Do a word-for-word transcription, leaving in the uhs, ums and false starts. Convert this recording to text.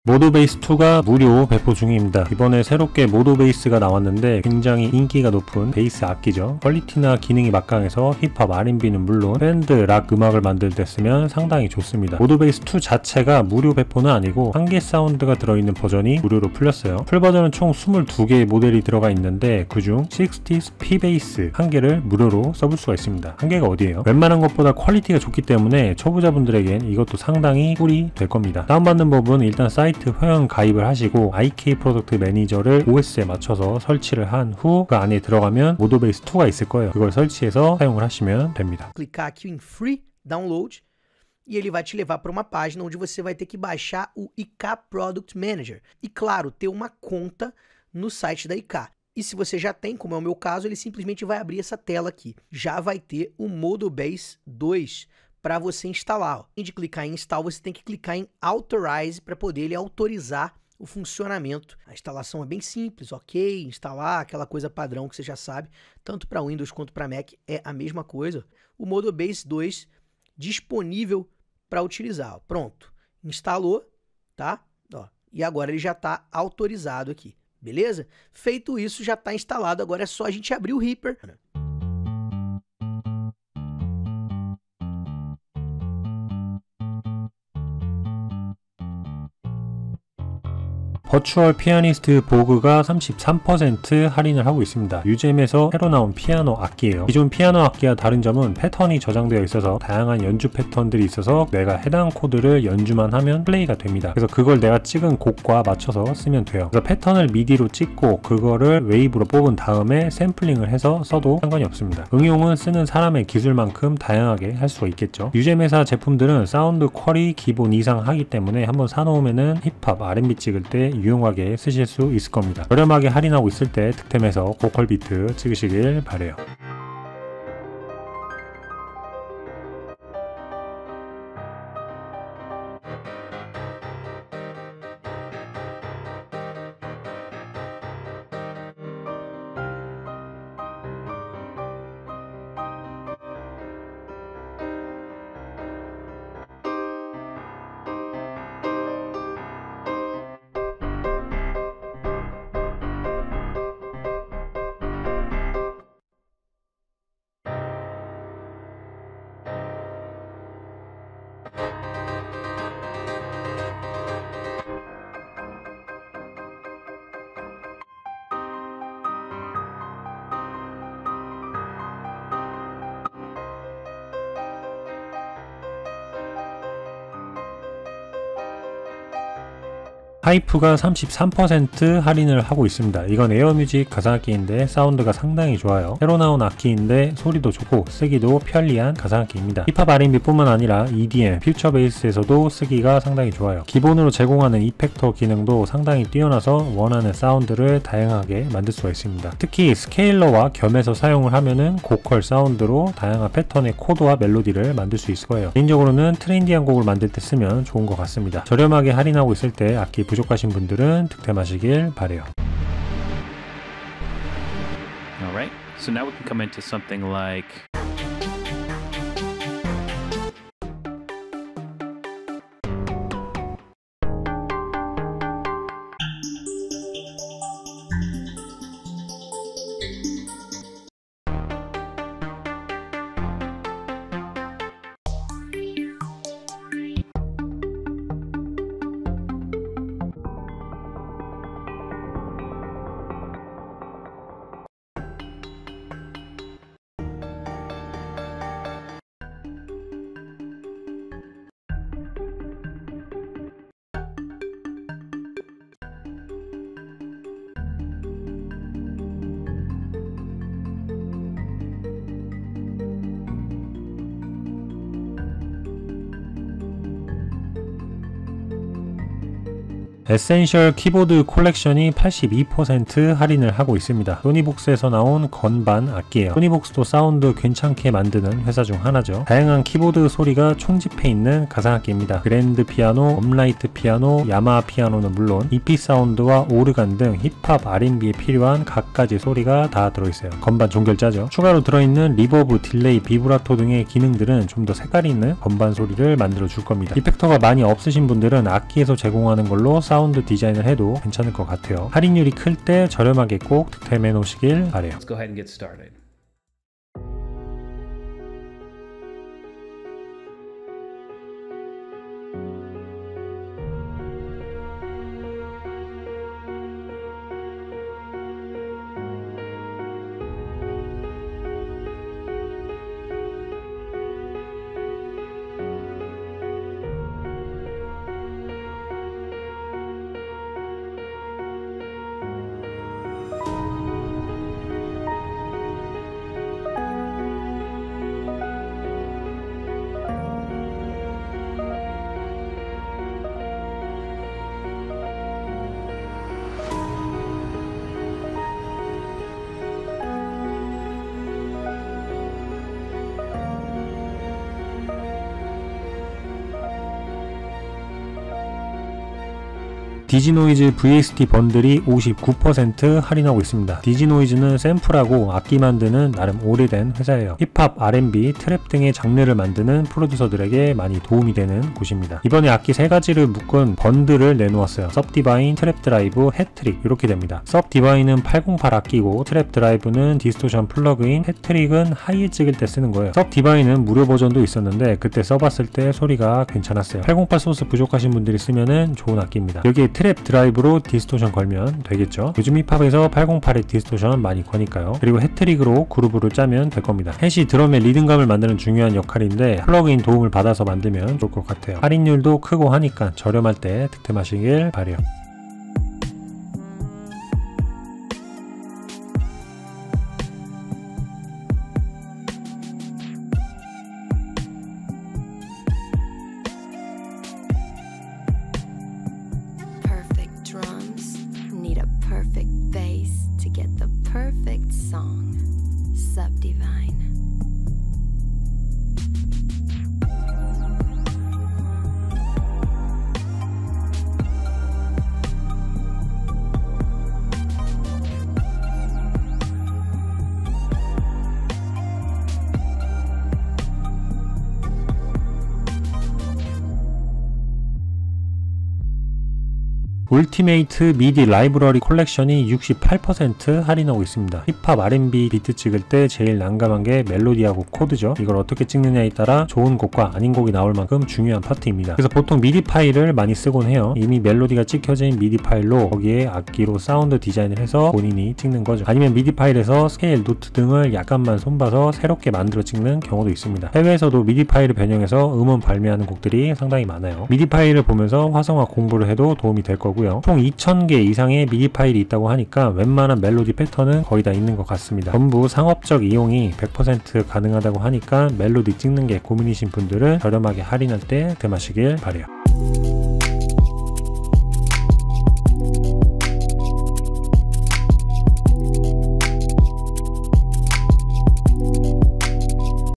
모드베이스 투가 무료 배포 중입니다. 이번에 새롭게 모드베이스가 나왔는데 굉장히 인기가 높은 베이스 악기죠. 퀄리티나 기능이 막강해서 힙합, 알앤비는 물론 밴드, 락 음악을 만들 때 쓰면 상당히 좋습니다. 모드베이스 투 자체가 무료 배포는 아니고 한 개 사운드가 들어있는 버전이 무료로 풀렸어요. 풀 버전은 총 이십이 개의 모델이 들어가 있는데 그중 육십 P-베이스 한 개를 무료로 써볼 수가 있습니다. 한 개가 어디예요? 웬만한 것보다 퀄리티가 좋기 때문에 초보자분들에겐 이것도 상당히 꿀이 될 겁니다. 다운받는 법은 일단 사이트 회원 가입을 하시고 아이케이 프로덕트 매니저를 오에스에 맞춰서 설치를 한 후 그 안에 들어가면 모드베이스 투가 있을 거예요. 그걸 설치해서 사용을 하시면 됩니다. Clicar aqui em Free Download e ele vai te levar para uma página onde você vai ter que baixar o I K Product Manager e, claro, ter uma conta no site da I K. E se você já tem, como é o meu caso, ele simplesmente vai abrir essa tela aqui. Já vai ter o Modbase dois para você instalar. Além de clicar em Install, você tem que clicar em Authorize para poder ele autorizar o funcionamento. A instalação é bem simples, ok? Instalar aquela coisa padrão que você já sabe, tanto para Windows quanto para Mac é a mesma coisa. O Modbase dois disponível para utilizar. Pronto, instalou, tá? Ó, e agora ele já está autorizado aqui, beleza? Feito isso, já está instalado, agora é só a gente abrir o Reaper. 버추얼 피아니스트 보그가 삼십삼 퍼센트 할인을 하고 있습니다. 유잼에서 새로 나온 피아노 악기예요. 기존 피아노 악기와 다른 점은 패턴이 저장되어 있어서 다양한 연주 패턴들이 있어서 내가 해당 코드를 연주만 하면 플레이가 됩니다. 그래서 그걸 내가 찍은 곡과 맞춰서 쓰면 돼요. 그래서 패턴을 미디로 찍고 그거를 웨이브로 뽑은 다음에 샘플링을 해서 써도 상관이 없습니다. 응용은 쓰는 사람의 기술만큼 다양하게 할 수가 있겠죠. 유잼 회사 제품들은 사운드 퀄이 기본 이상 하기 때문에 한번 사놓으면은 힙합, 알앤비 찍을 때 유용하게 쓰실 수 있을 겁니다. 저렴하게 할인하고 있을 때 득템해서 고퀄 비트 찍으시길 바래요. 하이프가 삼십삼 퍼센트 할인을 하고 있습니다. 이건 에어뮤직 가상악기인데 사운드가 상당히 좋아요. 새로 나온 악기인데 소리도 좋고 쓰기도 편리한 가상악기입니다. 힙합 알앤비 뿐만 아니라 이디엠, 퓨처 베이스에서도 쓰기가 상당히 좋아요. 기본으로 제공하는 이펙터 기능도 상당히 뛰어나서 원하는 사운드를 다양하게 만들 수가 있습니다. 특히 스케일러와 겸해서 사용을 하면은 고퀄 사운드로 다양한 패턴의 코드와 멜로디를 만들 수 있을 거예요. 개인적으로는 트렌디한 곡을 만들 때 쓰면 좋은 것 같습니다. 저렴하게 할인하고 있을 때 악기 부족하신 분들은 득템하시길 바래요. Alright, so now we can come into something like 에센셜 키보드 콜렉션이 팔십이 퍼센트 할인을 하고 있습니다. 소니복스에서 나온 건반 악기예요. 소니복스도 사운드 괜찮게 만드는 회사 중 하나죠. 다양한 키보드 소리가 총집해 있는 가상악기입니다. 그랜드 피아노, 업라이트 피아노, 야마하 피아노는 물론 이피 사운드와 오르간 등 힙합, 알앤비에 필요한 갖가지 소리가 다 들어있어요. 건반 종결자죠. 추가로 들어있는 리버브, 딜레이, 비브라토 등의 기능들은 좀 더 색깔이 있는 건반 소리를 만들어 줄 겁니다. 이펙터가 많이 없으신 분들은 악기에서 제공하는 걸로 사운드 사운드 디자인을 해도 괜찮을 것 같아요. 할인율이 클 때 저렴하게 꼭 득템해 놓으시길 바래요. Let's go ahead and get started. 디지노이즈 브이에스티 번들이 오십구 퍼센트 할인하고 있습니다. 디지노이즈는 샘플하고 악기 만드는 나름 오래된 회사예요. 힙합, 알앤비, 트랩 등의 장르를 만드는 프로듀서들에게 많이 도움이 되는 곳입니다. 이번에 악기 세 가지를 묶은 번들을 내놓았어요. 섭디바인, 트랩 드라이브, 해트릭 이렇게 됩니다. 섭디바인은 팔공팔 악기고 트랩 드라이브는 디스토션 플러그인, 해트릭은 하이에 찍을 때 쓰는 거예요. 섭디바인은 무료 버전도 있었는데 그때 써봤을 때 소리가 괜찮았어요. 팔공팔 소스 부족하신 분들이 쓰면은 좋은 악기입니다. 여기에 트랩 드라이브로 디스토션 걸면 되겠죠. 요즘 힙합에서 팔공팔에 디스토션 많이 거니까요. 그리고 해트릭으로 그루브를 짜면 될 겁니다. 햇이 드럼의 리듬감을 만드는 중요한 역할인데 플러그인 도움을 받아서 만들면 좋을 것 같아요. 할인율도 크고 하니까 저렴할 때 득템하시길 바래요. Drums need a perfect bass to get the perfect song. Subdivine. 울티메이트 미디 라이브러리 콜렉션이 육십팔 퍼센트 할인하고 있습니다. 힙합, 알앤비 비트 찍을 때 제일 난감한 게 멜로디하고 코드죠. 이걸 어떻게 찍느냐에 따라 좋은 곡과 아닌 곡이 나올 만큼 중요한 파트입니다. 그래서 보통 미디 파일을 많이 쓰곤 해요. 이미 멜로디가 찍혀진 미디 파일로 거기에 악기로 사운드 디자인을 해서 본인이 찍는 거죠. 아니면 미디 파일에서 스케일, 노트 등을 약간만 손봐서 새롭게 만들어 찍는 경우도 있습니다. 해외에서도 미디 파일을 변형해서 음원 발매하는 곡들이 상당히 많아요. 미디 파일을 보면서 화성화 공부를 해도 도움이 될 거고 총 이천 개 이상의 미디 파일이 있다고 하니까 웬만한 멜로디 패턴은 거의 다 있는 것 같습니다. 전부 상업적 이용이 백 퍼센트 가능하다고 하니까 멜로디 찍는 게 고민이신 분들은 저렴하게 할인할 때 득템하시길 바래요.